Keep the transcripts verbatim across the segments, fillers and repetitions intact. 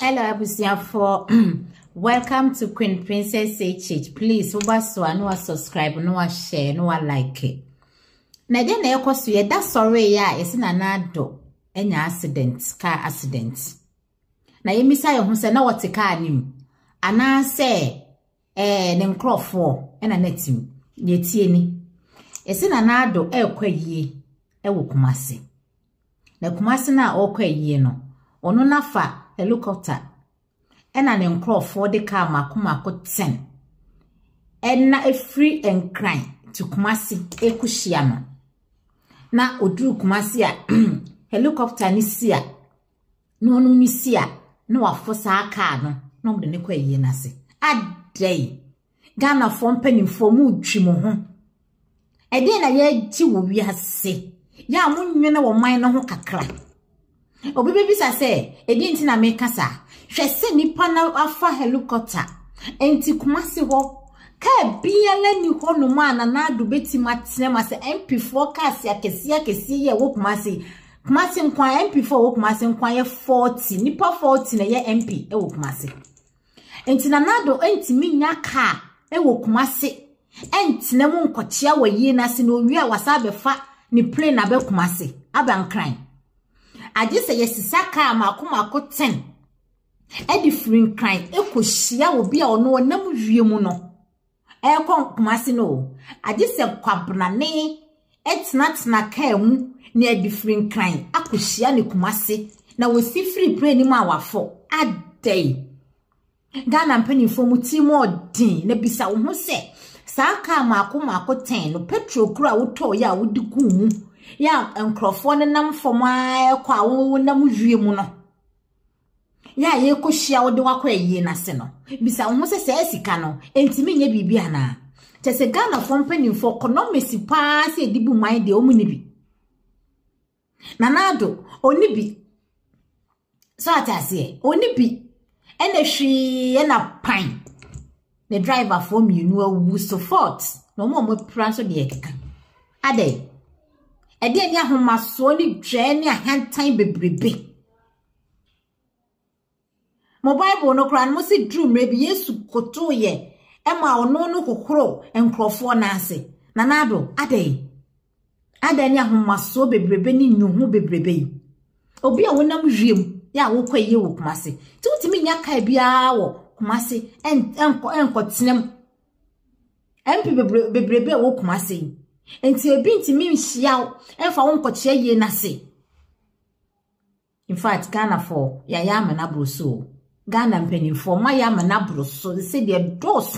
Hello, Abusia for welcome to Queen Princess H H. Please, over so no subscribe, no share, no like it. Na de na ekoso ye da sorry ya esi na nado enya accident, car accident. Na ye misa ye hu se na wote car nim. Ana se eh ne nkrofo e na netim. Ye tie ni. Esi na nado e kwa yie e wo Kumasi. Na Kumasi na o kwa yie no. Ono nafa helicopter ena ne nkrofo de car makomako ten ena e free and cry to Kumasi ekuhia no na oduru Kumasi a helicopter ni sia no no ni sia na wafosa aka no na omde ne kwa yie nase adai Ghana fo mpanimfo mu dwimo ho ede na ye gi wo wi ase ya munwene wo man no ho kakra obi bisa se edi nti na mekasa hwese nipa na afa helicopter enti Kumasi ho ka biala ni ho no ma na na do beti matene ma se M P four cars akesi akesi ye wo Kumasi Kumasi nkwa M P four wo Kumasi nkwa ye forty nipa forty na ye M P e wo Kumasi enti na nado enti minya ka e wo Kumasi enti na mu nkochia wa yi na se no wi a wasa befa ni plane abe Kumasi abankran Aje se yesisa ka makomako ten e different crime e kohia obi a ono nam wie mu no e kon Kumasi no aje se kwabrane e tenatena ka mu ne a different crime akohia ne Kumasi na wosi free play ni ma wafo adai Ghana mpanimfo mu ti mo din na bisa wo ho se sa ka makomako ten no petrol kura wo to ya wo digu mu ya nkrofo ne nam foma kwa wo nam wie mu no ya ye ko hia wo de wakwa yie na se no bisa wo se se asika no entimi nya bibi ana te se Ghana fo mpanimfo economics pa se edibu man de omu ni bi nanado oni bi so atase oni bi ene hwi ena pan the driver for me you know so fort no mo mo pranso de ekeka ade ede eni ahomaso ni dwe ni ahantan bebrebe mo bible no kran mo si drum rebi Yesu koto ye ema ono no kokoro enkrofo na ase nanado ade ade eni ahomaso bebrebe ni nyuhu bebrebe obi a wonam hwiem ya wo kwaye wo Kumasi ti utimi nya kai bia wo Kumasi en enko enko tinem M P bebrebe wo Kumasi enti ebi ntimi nhia enfa wo nkochia yie nase in fact Ghana for ya ya mana broso Ghana mpanimfo ma ya mana broso se de doso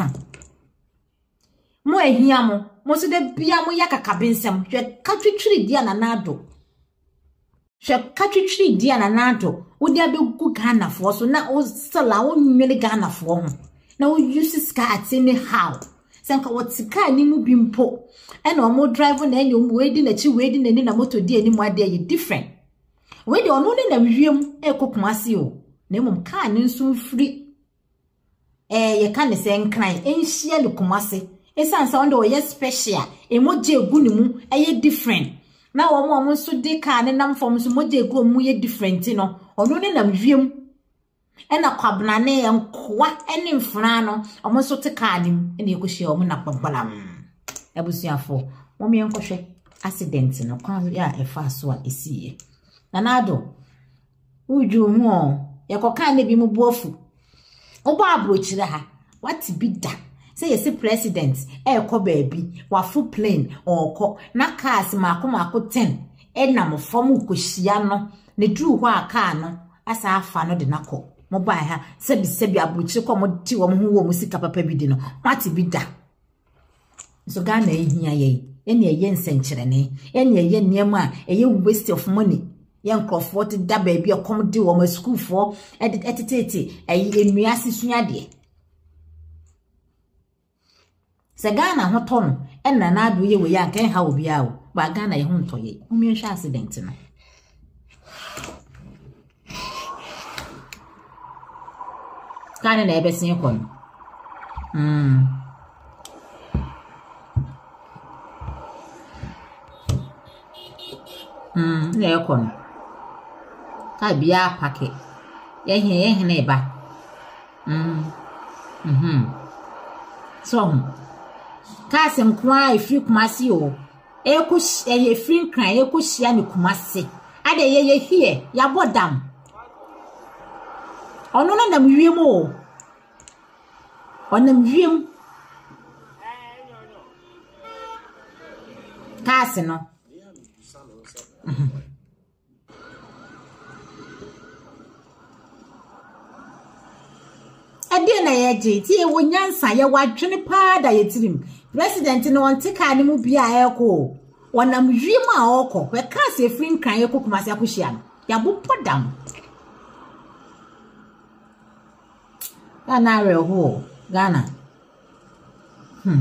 mo ehia mo mo se de bia mo ya kakabensem hwe katwitwiri dia na nado hwe katwitwiri dia na nado wo dia be gu Ghana for so na o sala wo nwele Ghana for ho na wo use ska atini how senka wotika ni mu bimpo ena omo drive na enyo mu wedi na chi wedi na ni na moto di ani mu ade ye different wedi ono ne na wiem e ko Kumasi o na mum ka ni nso free eh ye ka ne se nkran enhia le Kumasi esansa ondo ye special emoje egu ni mu eye different na wo mo nso de ka ne nam fom so moje egu mu ye different no ono ne na wiem ena kwabnane enkoa ene mfra no omo so te ka nim ene ekohia omo na kwabbalam ebusuafo mo me enkohwe accident no kwa ya efa so a esiye nanado uju hu yekoka ne bi mu bofu oba abrochire ha what bi da say yes president e ko baabi wa full plane oko na cars makomako ten e na mo fom kohia no ne dru ho aka no asa afa no de nako mo ba ha sebi sebi abrochire ko mo ti wo mo hu wo mo sika papa bi di no what bi da so Ghana ehia ye ene eye nsenkyerene ene eye niema eye waste of money yen crofort da ba bi ekom di wo ma school for etitete eye enua sisua de se Ghana ho ton ena na ado ye we ya kan ha obi a o ba Ghana ye ho ntoye umi hwa accident no Ghana na ebe sin kon mm mm le kon ka bia pake ye he ye he ba mm mhm so cars nkwa efiri Kumasi o e ku e efiri nkran e ku hia ne Kumasi ade ye ye hie ya bodam ono na nam wiem o onam wiem cars no ade na ye je ti e wonyansa ye wadwene pa da ye tirim president no wonte ka ne mu bia eko wonam wiem a okọ we ka se free nkran ye Kumasi akohia no ya bo podam Ghana reho Ghana hmm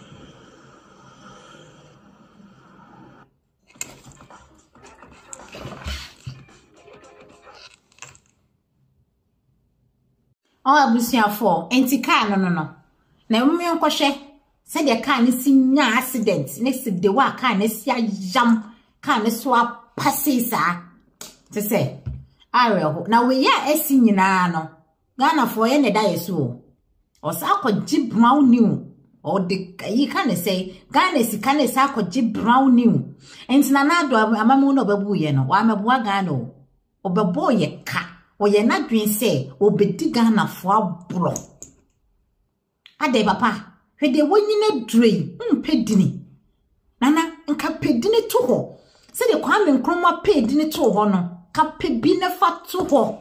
Oh, abusia for enti car no no no. Na emu enkohwe se de car ne si nya accident next day wa car ne si ayam car ne so apase sa. Te se areho na we ya esi nyina no. Ghana for ye ne da yeso. O sa akọji brown new o de yi kan say Ghana si kan sa akọji brown new. Enti na na do amamu no babu ye no. Wa mabua Ghana o. Obebo ye ka oye na dwen se obedi Ghana fo abro ade papa hwede wonyine drei mpedini nana nka pedini to ho se de Kwame Nkrumah pedini to ho no ka pebi ne fa to ho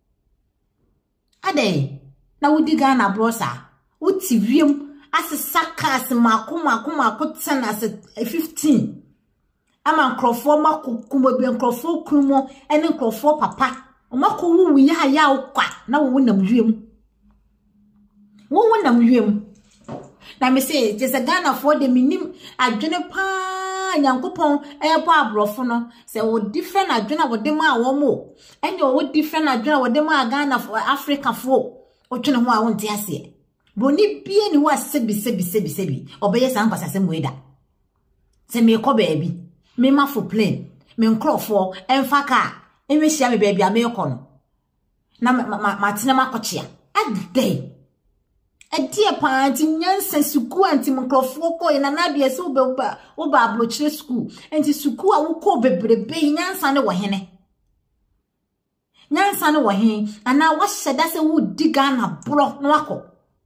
ade na wodi Ghana bro sa wuti wiem asesa cars mako mako mako ten as fifteen ama nkrofo mako bi nkrofo krumo ene nkrofo papa omako wu ya ya okwa na wo nam wiem wo wo nam wiem na me say just a Ghana for the minim adwene pa nyankopon e bo abrofo no say wo different adwene wo dem a wo mo enye wo different adwene wo dem a Ghana for Africa for o twene ho a wo nte ase boni bie ni wa sebi sebi sebi sebi obeye san kwasase mueda se me ko baabi me ma for plane me nkrofo emfa ka emi hia me baabi a me ko no na ma tena makochia ade ade pa anti nyansa suku anti mkrofo ko ina na bia se oba oba ablochire school anti suku a wo ko bebrebe nyansa ne wo hene nyansa ne wo hen ana wo hyeda se wo diga na bro no akọ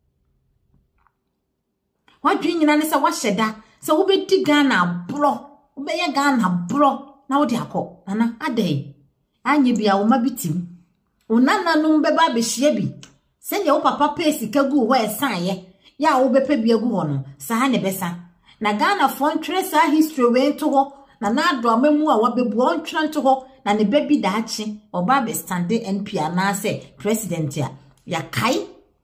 wadwi nyina ne se wo hyeda se wo be diga na bro wo be ye ga na bro na wo di akọ ana ade anye bia wo mabitim unana num beba be hie bi se ne wo papa pesi kagu ho esan ye ya wo be pa bi agu ho no sa ne besa na Ghana fon trace history we to ho na na ado amamu a wo bebu on tran to ho na ne baby daachi oba be stand N P na se president ya ya kai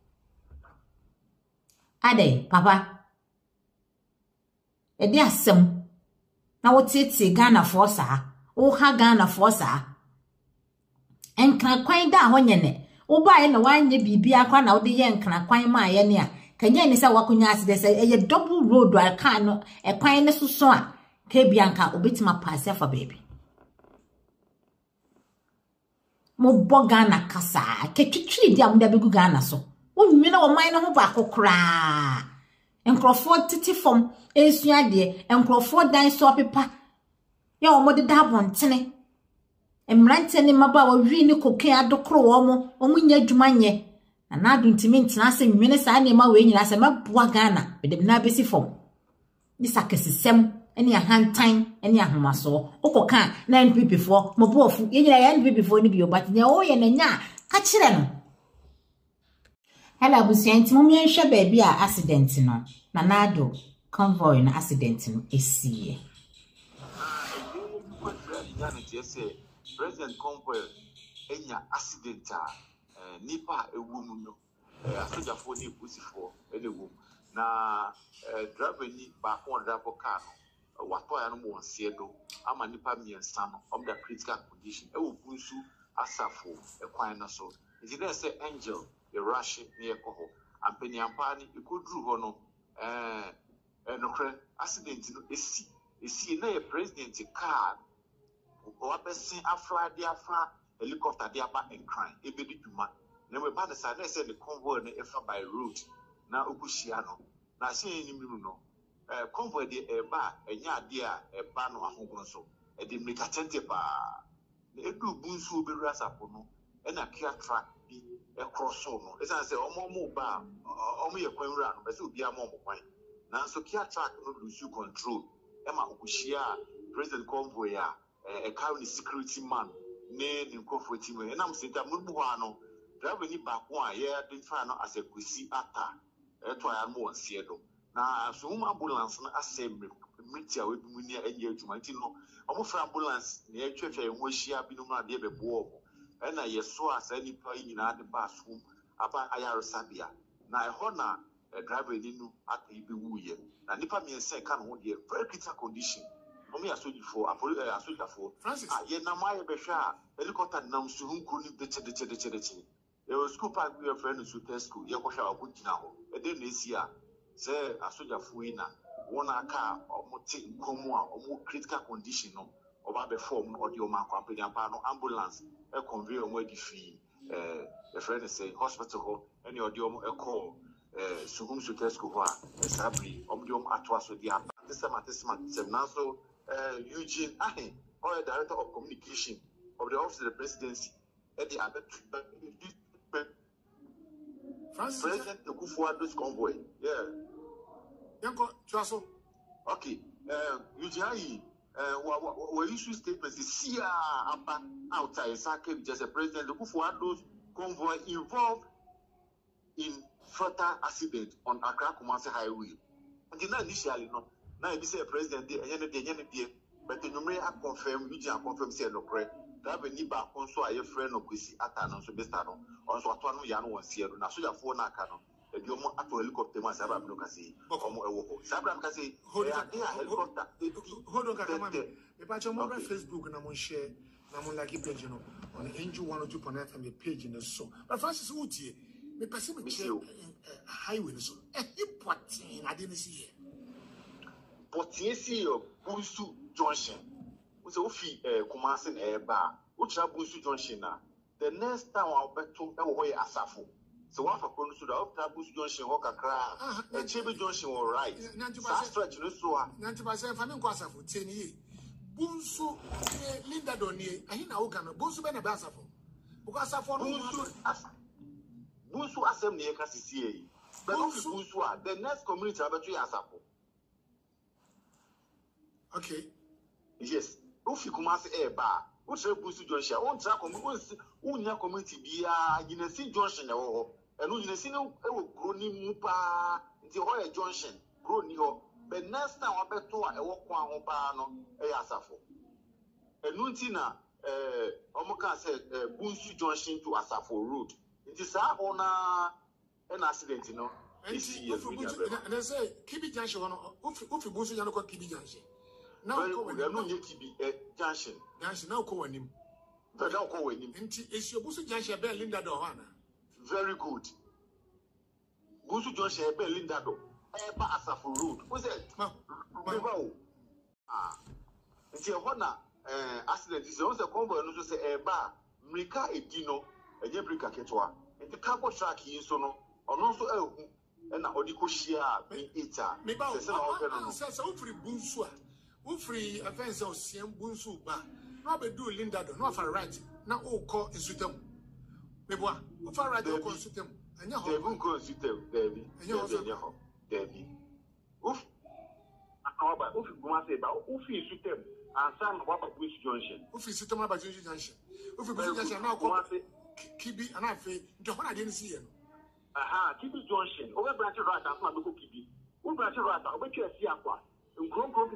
ade papa e di asem na wo tete Ghana for sa wo ha Ghana for sa enkra kwan da ho nyene wo bae na wanye bibia akwa na wo de ye enkra kwan ma ye ne a kanye ni sa wakunya aside se eye double road al kan no e kwan ne soso a ka bia nka obetima pass afa baby mo boga na kasa ketwitwi dia mo da begu Ghana so wo nwena wo man no ho ba kokra enkrofo titi fom esua de enkrofo dan so pepa ya wo mo de da bontene emrante ni maba wa wi ni koke adokro wo mo omu nya adwuma nye na na adu ntimi ntena se nwene sa ne ma we nyina se mabua Ghana be dem na besi fom ni sakesisem eni ahantan eni ahomaso okoka na N P P fo mobofu ye nyina ya N P P fo ni bi obati ne o ye na nya ka kire no hala busia ntimo mi enhwe ba bi a accident no na nado convoy na accident no esiye President Convoy enya accident a nipa ewu mu no asoja fo ni pusi fo ene wu na driver ni ba kon driver car no wato ya no mo nsie do ama nipa miensa no of the critical condition e wo punsu asafo e kwan na so it dey say angel the rush ni e ko ho ampani ampa ni ikodru ho no eh enokre accident no esi esi na e president car o abesi afra dia afra helicopter de aba enkran ebedi dwuma na we ba the side na say the convoy na efa by road na okuhia no na se enim no eh convoy de eba enya ade a eba no ahogon so e de make attempt pa na edu bunsu obewura sapo no e na kia track bi e cross no e say omo mo ba omo ye kwanwura no be say obi ama omo kwan na so kia track no lose control e ma okuhia president convoy a a county security man ne the convoy team and I'm saying that mun buwa no driver ni back one yeah identify no as a kwesi ata e to ya mo onse do na so um ambulance no asem metia we bi mu ni anya adwuma nti no omo fra ambulance ne ya twetwe ho hia bi no ma de be bo e na ye so asa nipa nyina de ba so aba ayarosabia na e ho na driver ni nu ata ibi wuye na nipa mi ense ka no ho de very critical condition omi asoji for apoli asoja for ah ye na ma ye behwe a helicopter nam so hunku ni de chede chede chede chede e o school park we friend so test school ye ko hwa obo gina ho e de na esi a se asoja fo yi na wona aka omo te nkomo a omo critical condition no oba be form no odi o ma kwa pe pa no ambulance e convey omo edifi eh the friend say hospital ho any odi omo e call eh suhum so test school ho a sabri omo di omo atwa so di apa this time at this month now so Uh, Eugene Ahe, or director of communication of the office of the presidency, at the other President Kufuor's convoy. Yeah. Yanko, Chaso. Okay. Uh, Eugene Ahe, uh, we issue statements. See, uh, outside Sake, just a president Kufuor's convoy involved in fatal accident on Accra Kumasi Highway. And you know, initially, no. Now, if you say a president, the end of the day, but the number I confirm, you can confirm, say, no, pray. That when you back on so a friend of Kwesi Atano, so best I know, on so Atano Yano was here, now so your phone, I cannot. If you want to helicopter, my Sabra Lucasi, or more, Sabra Cassi, hold on, helicopter, hold on, Katamami. If I jump on Facebook and I'm on share, I'm on like a page, you know, on Angel one or two point eight and a page in the so. But Francis Uti, me Pacific highway, so a hip I didn't see here. But yes, your Bunsu Junction was a fee, Kumasi Eba, which are Bunsu Junction now. The next time I'll bet to away Asafo. So, one for Bunsu, the Bunsu Junction, Hoka Cra, and Chibi Junction will right. That's stretch, no so. Nantiba, if I'm in Kwasa for ten years. Bunsu Linda Doni, I think now can Bunsu Ben Basafo. Bukasafo, Bunsu Assembly, Cassia. But Bunsu, the next community about three Asafo. Okay. Yes. If you come as a bar, what's a Bunsu Junction? One track on Unia community be a Unity Junction, and Unity no Groni Mupa, the Hoya Junction, Groni. But next time I bet to a walk one pano, a Asafo. And Nuntina, eh, Omoka said Bunsu Junction to Asafo Road. It is our honor an accident, you know. And they say, Kibi Junction, Ufi Bunsu Yanoko Kibi Junction. Now, we are not yet to be a junction. Junction now calling him. But now calling him. Is your Busu Junction Bell Linda Dohana? Very good. Busu Junction Bell Linda Do. Eba Asafo Road. What's that? Ah. It's a honor accident. It's also a convoy and also say Eba Mrika Edino, a Jebrika Ketwa. And the cargo track in Sono, and also a and Odiko Shia in Ita. Maybe I said so free Bunsua. Who free a fence of Siam Bunsu ba? No, but do Linda do not for right. Now, all call in Sutem. Maybe what? If I write, call Sutem. And you won't call Sutem, Debbie. And you also, Debbie. Oof. How about if you want to say about Oof is Sutem and some of what Bush Junction? Oof is Sutem about Junction Junction. Oof is Junction now call Kibi and I say, John, I didn't see him. Aha, Kibi Junction. Over branch right and some of Kibi. Who branch right? I'll bet you a sea aqua. Very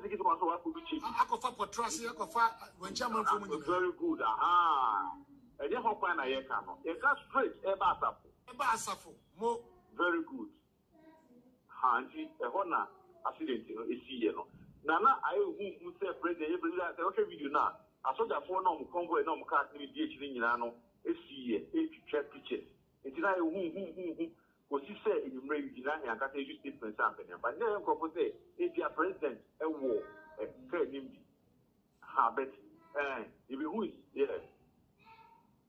good. Aha. And you hope I can. You can't straight a basafo. More very good. Handy, a honor accident is here. Nana, I who say president every day. Okay, video now. I saw that for no convoy, no car, D H in Yano, a C A, check pictures. It's not a whom, whom, whom, whom. Because he said in the marriage, and I can't use statements happening. But now, say, if you are president, a war, a fair nimby. Ha, but, eh, if you who is, yeah.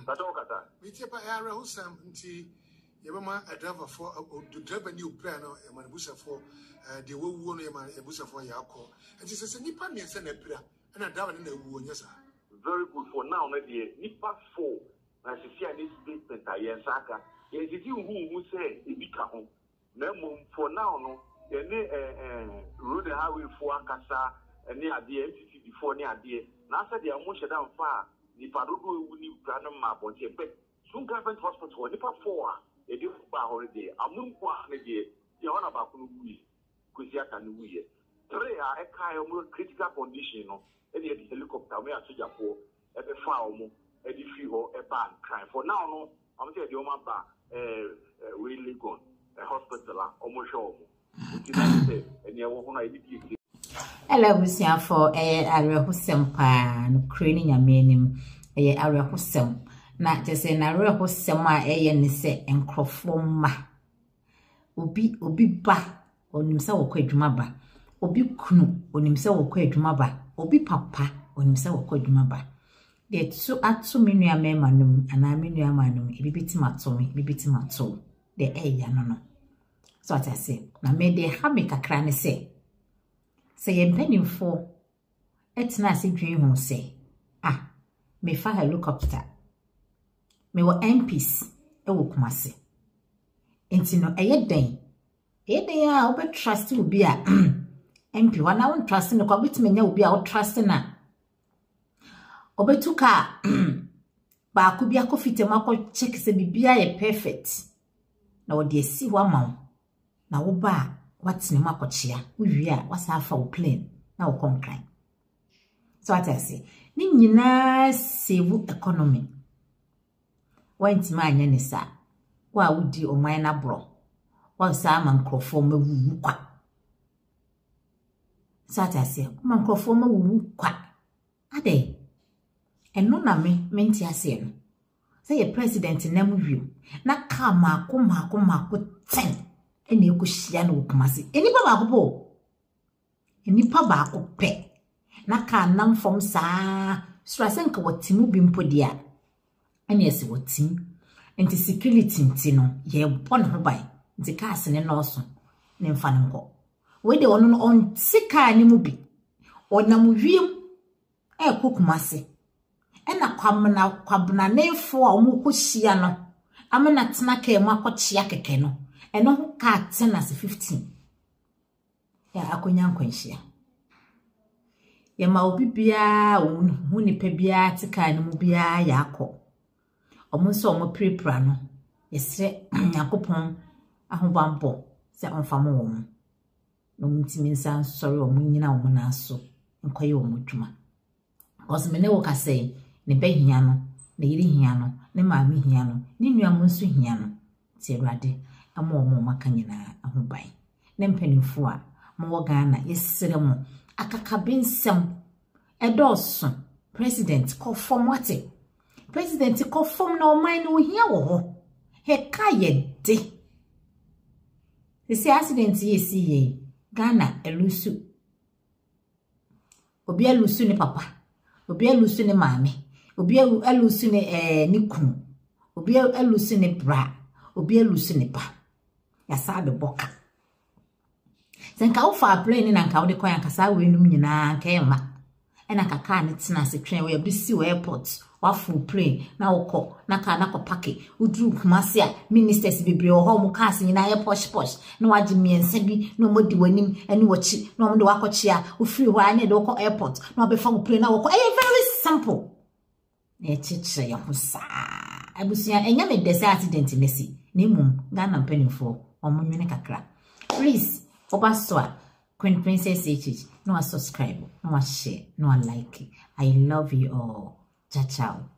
But all kata. Me tie pa area who sam nti ye be ma a driver for the driver new plan no e man busa for the wo wo no e man e busa for ya akọ. Nti se se nipa me se na pira na driver na wu nya sa. Very good for now na dey nipa four na se see any statement ayen saka. Ye did you who say e bi ka ho. Na mum for now no ye ne eh road highway for akasa any ade M C C before ni ade. Na say dey mo she dan fa ni padodo ewu ni kra na ma bonche pe. Sun government hospital nipa four e dey ba holiday amun kwa na dey dey ona ba kunu wi kwesi aka no wi e. Three a e kai mo critical condition no e dey the helicopter we asoja for e be fa omo e dey fi ho e ba crime for now no am say dey o ma ba eh we Legon a hospital a omo show omo ti na say eni e wo ho na e dey Hello, Busia for a arehusem pa no crane nyamenim a arehusem na just na arehusem a eye ne se enkrofo ma obi obi ba onim se wokọ adwuma ba obi kunu onim se wokọ adwuma ba obi papa onim se wokọ adwuma ba de tu atu menu amemanum ana menu amanum ebibiti mato ebibiti mato de eya no no so ata se na me de ha me kakra ne se say ye pennyfo etna se dwen hu se ah me fa helicopter me wo M Ps e wo Kumasi enti no eye den eye den a wo be trust obi a M P wana won trust no kwa bitime nya obi a wo trust na obetuka ba ku bia ko fitem akọ check se bibia ye perfect na wo de si wa ma na wo ba what's ni makochia uwi a wasafa wo plane na wo konkran so atase ni nyina save economy wanti ma anya ni sa wa wudi o man na bro wa sa ma nkrofo ma wuwu kwa so atase ma nkrofo ma wuwu kwa ade eno na me menti ase no say ye president na mu wi na ka ma ko ma ko ma ko ten eni ekuhia no Kumasi enipa baako po enipa baako pe na ka nam fom saa surasenka watimu bi mpodia eni esi watim enti security nti no ye bon ho bai nti ka se ne no so ne mfa ne nko we de ono no on sika ni mu bi onam wiem e ko Kumasi ena kwamna kwabna nefo a omu kohia no amena tena ka emu akochia keke no eno ho ka ten as fifteen ya akonya nkwanhia ya ma obi bia hu nipa bia tika ne mu bia ya akọ omo so omo prepra no yesre yakopon ahobampo se onfamo wo mu no mutimi nsan sori omo nyina omo na so nkoye omo dwuma osmene wo ka sei ne behia no ne yiri hia no ne maami hia no ne nuamo nso hia no ti Awurade ama omo maka nyina ahoban ne mpanimfo a mo Ghana yesere mo akakabensem edoso president ko form wate president ko form na oman no hia wo ho he ka ye de ese accident yesi ye Ghana elusu obi elusu ne papa obi elusu ne maami obi elusu ne eh ni kunu obi elusu ne bra obi elusu ne pa ya sabe boka senka ufa plane na nka wode koyan kasa we num nyina nka ema ena kaka ne tena se twen we bisi we airport wa full plane na wokọ na ka na ko pake udru Kumasi a ministers bebre o ho mu cars nyina ye posh posh na waji miense bi na modi wanim eni wochi na omde wakochi a ofiri ho anya de wokọ airport na obefa mu plane na wokọ eh very simple e chichire ya husa abusia enya me desa accident nesi na mum Ghana mpanimfo omunwene kakra please Obaswa Queen Princess H H no subscribe no share no like I love you all ciao ciao